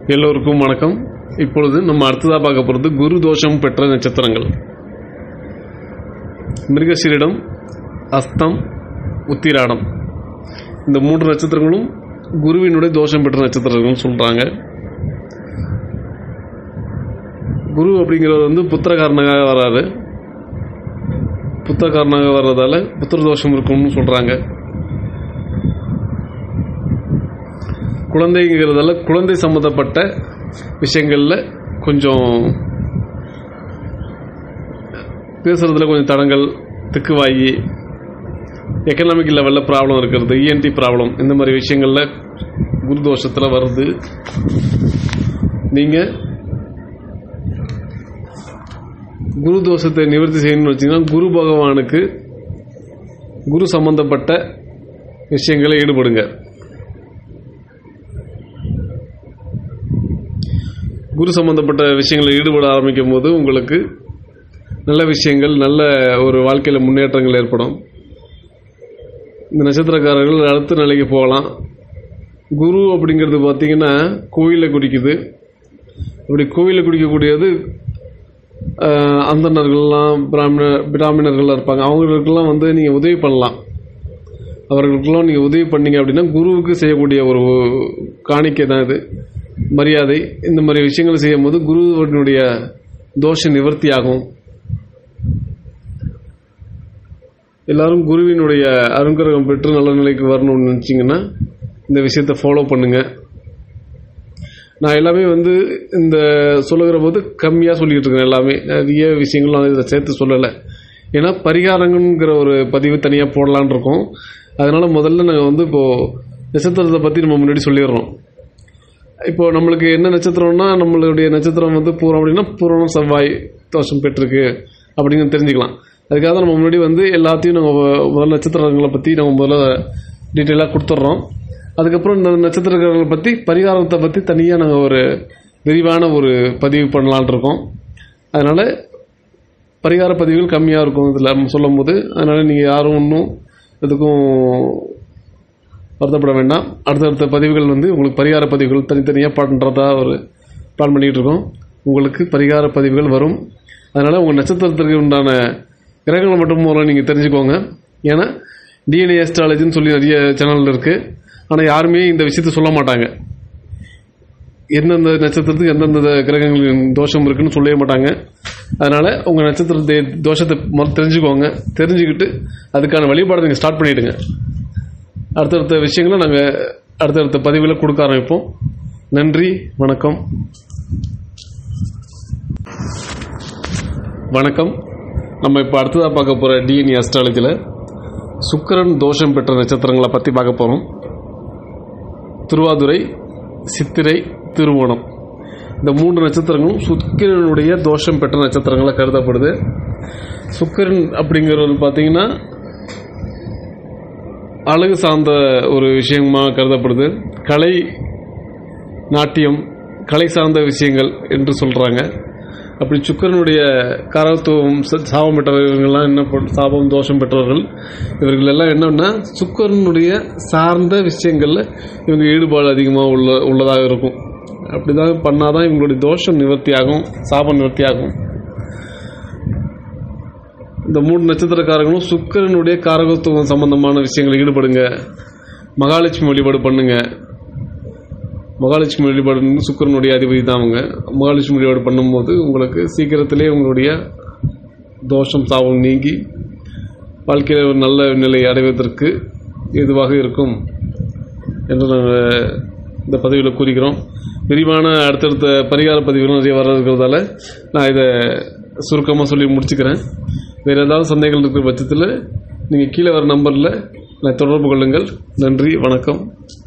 எல்லோருக்கும் வணக்கம். இப்பொழுது நம்ம அடுத்ததாக பார்க்க போகிறது குரு தோஷம் பெற்ற நட்சத்திரங்கள். மிருகசீரிடம், அஸ்தம், உத்திராடம் இந்த 3 நட்சத்திரங்களும் குருவினுடைய தோஷம் பெற்ற நட்சத்திரங்கள் சொல்கிறாங்க. குரு அப்படிங்கிறவர் புத்திரகாரனாக வராது. புத்திரகாரனாக வர்றதால புத்திர தோஷம் இருக்கும்னு சொல்கிறாங்க. குழந்தைங்கிறதால குழந்தை சம்மந்தப்பட்ட விஷயங்களில் கொஞ்சம் பேசுகிறதுல கொஞ்சம் தடங்கள், திக்குவாயி, எக்கனாமிக் லெவலில் ப்ராப்ளம் இருக்கிறது, இஎன்டி ப்ராப்ளம், இந்த மாதிரி விஷயங்களில் குரு தோஷத்தில் வருது. நீங்கள் குரு தோஷத்தை நிவர்த்தி செய்யணும்னு வச்சிங்கன்னா குரு பகவானுக்கு குரு சம்பந்தப்பட்ட விஷயங்களை ஈடுபடுங்க. குரு சம்பந்தப்பட்ட விஷயங்களில் ஈடுபட ஆரம்பிக்கும் போது உங்களுக்கு நல்ல விஷயங்கள், நல்ல ஒரு வாழ்க்கையில் முன்னேற்றங்கள் ஏற்படும். இந்த நட்சத்திரக்காரர்கள் அடுத்த நிலைக்கு போகலாம். குரு அப்படிங்கிறது பார்த்திங்கன்னா கோயிலில் குறிக்குது. அப்படி கோயிலில் குறிக்கக்கூடியது அந்தணர்கள்லாம் பிராமணர்கள்லாம் இருப்பாங்க. அவங்களுக்கெல்லாம் நீங்கள் உதவி பண்ணலாம். அவர்களுக்கெல்லாம் நீங்கள் உதவி பண்ணீங்க அப்படின்னா குருவுக்கு செய்யக்கூடிய ஒரு காணிக்கை தான் இது, மரியாதை. இந்த மாதிரி விஷயங்களை செய்யும் போது குருவினுடைய தோஷ நிவர்த்தி ஆகும். எல்லாரும் குருவினுடைய அனுகிரகம் பெற்று நல்ல நிலைக்கு வரணும்னு நினச்சிங்கன்னா இந்த விஷயத்தை ஃபாலோ பண்ணுங்கள். நான் எல்லாமே இந்த சொல்லுகிற போது கம்மியாக சொல்லிக்கிட்டு இருக்கேன். எல்லாமே நிறைய விஷயங்கள் நான் இதை சேர்த்து சொல்லலை. ஏன்னா பரிகாரங்கிற ஒரு பதிவு தனியாக போடலான் இருக்கோம். அதனால் முதல்ல நாங்கள் இப்போது நட்சத்திரத்தை பற்றி நம்ம முன்னாடி சொல்லிடுறோம். இப்போது நம்மளுக்கு என்ன நட்சத்திரம்னா, நம்மளுடைய நட்சத்திரம் பூரம் அப்படின்னா பூரணம் செவ்வாய் தோஷம் பெற்றிருக்கு அப்படின்னு தெரிஞ்சுக்கலாம். அதுக்காக தான் நம்ம முன்னாடி எல்லாத்தையும் நாங்கள் முதல்ல நட்சத்திரங்களை பற்றி நம்ம முதல்ல டீட்டெயிலாக கொடுத்துட்றோம். அதுக்கப்புறம் இந்த நட்சத்திரங்களை பற்றி, பரிகாரத்தை பற்றி தனியாக நாங்கள் ஒரு விரிவான ஒரு பதிவு பண்ணலான் இருக்கோம். அதனால் பரிகார பதிவுகள் கம்மியாக இருக்கும் இதில் நம்ம சொல்லும் போது. அதனால் நீங்கள் யாரும் ஒன்றும் எதுக்கும் வருத்தப்பட வேண்டாம். அடுத்தடுத்த பதிவுகள் உங்களுக்கு பரிகார பதிவுகள் தனித்தனியாக பண்ணுறதா ஒரு பிளான் பண்ணிகிட்டு இருக்கோம். உங்களுக்கு பரிகார பதிவுகள் வரும். அதனால் உங்கள் நட்சத்திரத்திற்கு உண்டான கிரகங்களை மட்டும் மூலம் நீங்கள் தெரிஞ்சுக்கோங்க. ஏன்னா டிஎன்ஏ அஸ்ட்ராலஜின்னு சொல்லி நிறைய சேனல் இருக்குது. ஆனால் யாருமே இந்த விஷயத்த சொல்ல மாட்டாங்க. எந்தெந்த நட்சத்திரத்துக்கு எந்தெந்த கிரகங்களின் தோஷம் இருக்குன்னு சொல்லவே மாட்டாங்க. அதனால் உங்கள் நட்சத்திரத்தை தோஷத்தை தெரிஞ்சுக்கோங்க. தெரிஞ்சுக்கிட்டு அதுக்கான வழிபாடை நீங்கள் ஸ்டார்ட் பண்ணிவிடுங்க. அடுத்தடுத்த விஷயங்களை நாங்கள் அடுத்தடுத்த பதிவில் கொடுக்க ஆரம்பிப்போம். நன்றி, வணக்கம். வணக்கம். நம்ம இப்போ அடுத்ததாக பார்க்க போகிற டிஎன்ஏ அஸ்ட்ராலஜியில் சுக்கிரன் தோஷம் பெற்ற நட்சத்திரங்களை பற்றி பார்க்க போகிறோம். திருவாதுரை, சித்திரை, திருவோணம் இந்த 3 நட்சத்திரங்களும் சுக்கிரனுடைய தோஷம் பெற்ற நட்சத்திரங்களாக கருதப்படுது. சுக்கிரன் அப்படிங்கிறது பார்த்திங்கன்னா அழகு சார்ந்த ஒரு விஷயமாக கருதப்படுது. கலை, நாட்டியம், கலை சார்ந்த விஷயங்கள் என்று சொல்கிறாங்க. அப்படி சுக்கிரனுடைய காரகத்துவம் சாபம் பெற்றவர்கள்லாம் என்ன சாபம் தோஷம் பெற்றவர்கள் இவர்கள் எல்லாம் என்னன்னா சுக்கிரனுடைய சார்ந்த விஷயங்களில் இவங்க ஈடுபாடு அதிகமாக உள்ளதாக இருக்கும். அப்படி தான் பண்ணாதான் இவங்களுடைய தோஷம் நிவர்த்தி ஆகும், சாபம் நிவர்த்தி ஆகும். இந்த 3 நட்சத்திரக்காரங்களும் சுக்கிரனுடைய காரகத்துவம் சம்பந்தமான விஷயங்களில் ஈடுபடுங்க. மகாலட்சுமி வழிபாடு பண்ணுங்க. மகாலட்சுமி வழிபாடு சுக்கிரனுடைய அதிபதி தான் அவங்க. மகாலட்சுமி வழிபாடு பண்ணும்போது உங்களுக்கு சீக்கிரத்திலே உங்களுடைய தோஷம் சாபம் நீங்கி வாழ்க்கையில் ஒரு நல்ல நிலை அடைவதற்கு ஏதுவாக இருக்கும் என்று நாங்கள் இந்த பதிவில் கூறுகிறோம். விரிவான அடுத்தடுத்த பரிகார பதிவுகள் நிறைய வர இருக்கிறதால நான் இதை சுருக்கமாக சொல்லி முடிச்சுக்கிறேன். வேறு ஏதாவது சந்தேகங்கள் இருக்கிற பட்சத்தில் நீங்கள் கீழே வர நம்பரில் தொடர்பு கொள்ளுங்கள். நன்றி, வணக்கம்.